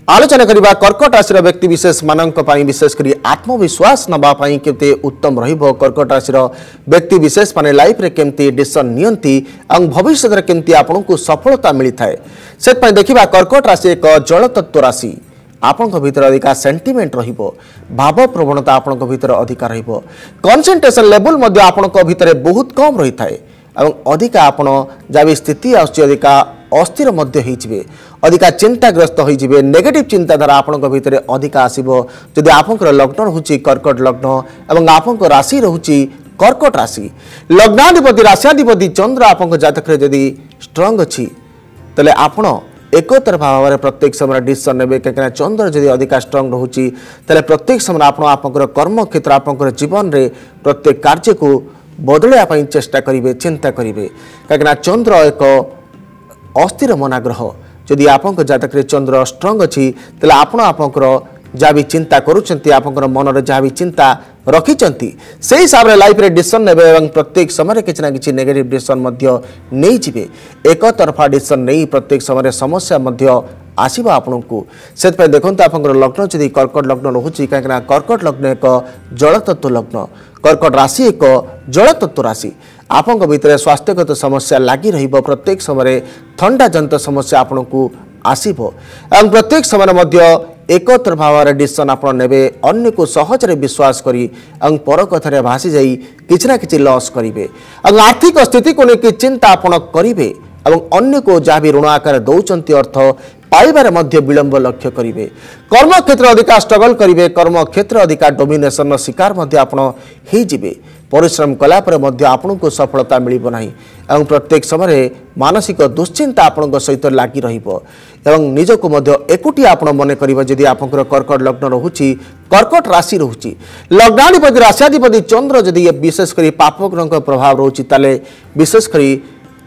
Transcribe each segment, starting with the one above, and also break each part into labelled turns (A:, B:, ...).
A: आलोचना करबा कर्कट राशि व्यक्ति विशेष मानक पई विशेषकर आत्मविश्वास नबा पई केते उत्तम रहिबो। कर्कट राशि व्यक्ति विशेष माने लाइफ रे केमती डिसीजन नियंती और भविष्य रे केमती आपनको सफलता मिली थाए। सेत पई देखिबा कर्कट राशि एक जल तत्व राशि। आपनक भीतर अधिका सेंटिमेंट रहिबो, भाव प्रवणता आपनक भीतर अधिका रहिबो। कंसंट्रेशन लेवल मध्ये आपनक भीतर बहुत कम रही थाए और अधिका आपण जाबी स्थिति आउची अधिका अस्थिर मध्य होइजिबे, अधिका चिंताग्रस्त होइजिबे। नेगेटिव चिंताधारा आपनक भीतर अधिका आसीबो। जदि आपनकर लग्न रहउची कर्कट लग्न एवं आपनक राशि रहउची कर्कट राशि, लग्नाधिपति राशियाधिपति चंद्र आपनक जातक रे जदि स्ट्रांग अछि तले आपण एकतर भाव में प्रत्येक समय डिसीजन नेबे। कहीं चंद्र जदि अधिका स्ट्रांग रहउची तले प्रत्येक समय आपण आपनकर कर्म क्षेत्र आपनकर जीवन रे प्रत्येक कार्य को बदलैया पई चेष्टा करिवे, चिंता करिवे। कहीं चंद्र एक अस्थिर मना ग्रह। जदि आपनक जातक रे चंद्र स्ट्रांग अछि तले आपण आपनकर जहाँ भी चिंता करूछंती, आपनकर मन रे जहाँ भी चिंता रखिचंती से हिसाब रे लाइफ रे डिसीजन नेबे एवं प्रत्येक समय किछि ना किछि नेगेटिव डिसीजन मध्य नै जिवे। एक तरफा डिसीजन नै प्रत्येक समय समस्या मध्य आसीबा आपनकु। सेत पे देखंत आपनकर लग्न जदि कर्कट लग्न रहउची, काहेकना कर्कट लग्न एक जल तत्व लग्न, कर्कट राशि एक जल तत्व राशि। आपनक भीतर स्वास्थ्यगत समस्या लागि रहिबो। प्रत्येक समय ठंडा जनित समस्या आपनकु आसीबो एवं प्रत्येक समय मध्य एकत्र भाव में डिसीजन आप नेबे। अन्य को सहज रे विश्वास करी और पर कथारे भासी जाई किछि ना किछि लॉस करिवे और आर्थिक स्थिति को लेकिन चिंता आपण करिवे और अन्य को जहाँ भी ऋण आकार दौरान अर्थ पाइबार मध्य विलंब लक्ष्य करिवे। कर्म क्षेत्र अधिका स्ट्रगल करिवे, कर्म क्षेत्र अधिका डोमिनेशन शिकार मध्य आपण हे जिवे। परिश्रम कला पर मध्य आपनको सफलता मिलिबो नाही एवं प्रत्येक समय मानसिक दुश्चिंता आपनक सहित लागि रहिबो एवं निजको मध्य एकुटी आपण मने करिबो। जदि आपनकर कर्कट लग्न रहउची, कर्कट राशि रहउची, लग्नाधिपति राशियाधिपति चंद्र जदि विशेष करी पाप ग्रह प्रभाव रहउची ताले विशेष करी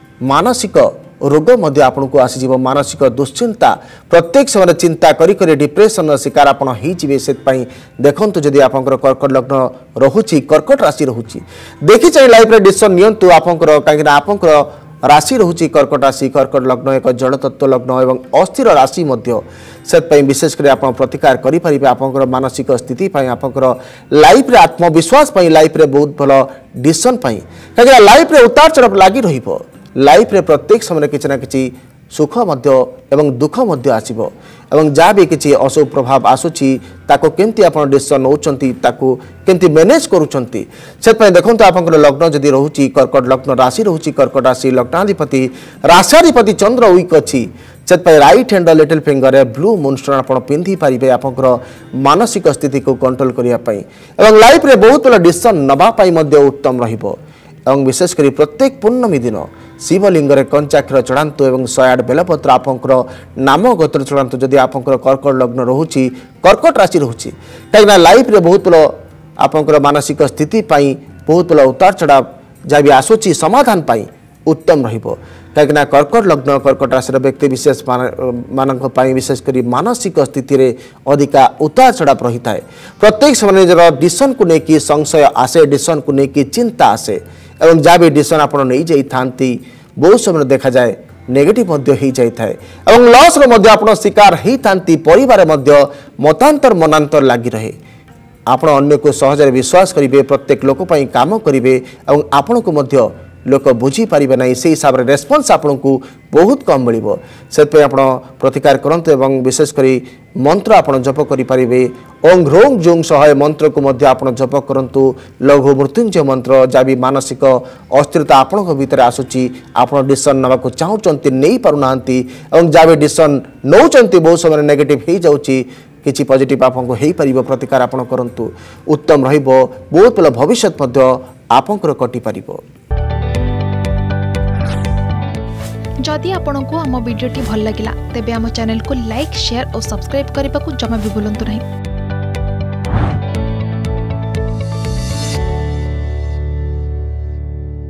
A: मानसिक रोग मध्य आपनको आसी जीव। मानसिक दुश्चिंता प्रत्येक समय चिंता करी करी डिप्रेशन शिकार आपण ही जिवे। सेत पई देखंतु जदि आपनकर कर्कट लग्न रहउची, कर्कट राशि रहउची, देखि चाहि लाइफ रे डिसीजन नियंतु आपनकर। काहेकि आपनकर राशि रहउची कर्कट राशि, कर्कट लग्न एक जल तत्व लग्न एवं अस्थिर राशि मध्य। सेत पई विशेष करी आपण प्रतिकार करि परिबे। आपनकर मानसिक स्थिति पई, आपनकर लाइफ रे आत्मविश्वास पई, लाइफ रे बहुत भलो डिसीजन पई। काहेकि लाइफ रे उतार चढ़ाव लागि रहिबो। लाइफ रे प्रत्येक समय किछि ना किछि सुख मध्य एवं दुख मध्य आसीबो एवं जहाँ भी किछि अशुभ प्रभाव आसुची ताको केमती आपण डिसीजन नउचंती, ताको केमती मैनेज करूचंती। सेत पई देखंतु आपनकर लग्न जदि रहउची कर्कट लग्न राशि रहउची, कर्कट राशि लग्नाधिपति राशियाधिपति चंद्र वीक अछि। सेत पई राइट हैंड लिटिल फिंगर रे ब्लू मूनस्टोन आपण पिंधि पारिबे आपनकर मानसिक स्थिति को कंट्रोल करिया पई एवं लाइफ रे बहुत बड़ डिसीजन नबा पई मध्य उत्तम रहिबो। एवं विशेष करी प्रत्येक पूर्णमी दिन शिवलिंग रे कंचाक्षर चढ़ातु एवं 108 बेलपत्र आपनकर नाम गोत्र चढ़ातु। जदि आपनकर कर्कट लग्न रहउची, कर्कट राशि रहउची, काहेकि लाइफ रे बहुत बड़ आपनकर मानसिक स्थिति पई बहुत बड़ उतार चढ़ाव जहाँ भी आसुची समाधान पई उत्तम रहिबो। काहेकि कर्कट लग्न कर्कट राशि व्यक्ति विशेष मानक पई विशेष करी मानसिक स्थिति रे अधिका उतार चढ़ाव रही थाए। प्रत्येक समय निजर डिसीजन को लेकिन संशय आसे, डिसीजन को लेकिन चिंता आसे एवं जहाँ भी डिसीजन आपण नहीं जाई थांती बहुत समय देखा जाए नेगेटिव मध्य ही जाई थाए एवं लॉस रो मध्य आपण शिकार ही थांती। परिवार मध्य मतांतर मनांतर लागि रहे। आपण अन्य को सहज विश्वास करिवे, प्रत्येक लोक पई काम करिवे एवं आपण को मध्य लोक बुझी पारिबे नाही। से हिसाब रे रेस्पॉन्स आपनकु बहुत कम मिलिबो। सेत पे आपण प्रतिकार करंतु एवं विशेष करी मंत्र आपण जप करि पारिबे। ओं ह्रों जुंग सहाय मंत्र को मध्य आपण जप करंतु। लघु मृत्युंजय मंत्र जहाँ भी मानसिक अस्थिरता आपण भीतर आसुची, आपण डिसीजन नबा को चाहुचंती नै पारुनांती एवं जहाँ भी डिसीजन नौचंती बहुत समय नेगेटिव ही जाउची, किछि पॉजिटिव आपनको हेई परिबो। प्रतिकार आपण करंतु, उत्तम रहिबो। बहुत भल भविष्य मध्य आपनकर कटि परिबो।
B: जदि आपंक आम भिडी भल लगा तेब आम चैनल को लाइक, शेयर और सब्सक्राइब करने को जमा भी भूलु नहीं।